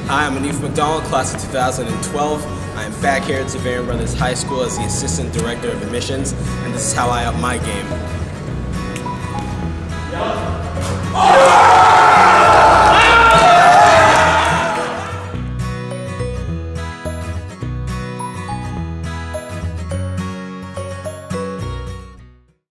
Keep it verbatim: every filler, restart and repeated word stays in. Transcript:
Hi, I'm Anif McDonald, class of two thousand twelve. I am back here at Xaverian Brothers High School as the Assistant Director of Admissions, and this is how I up my game.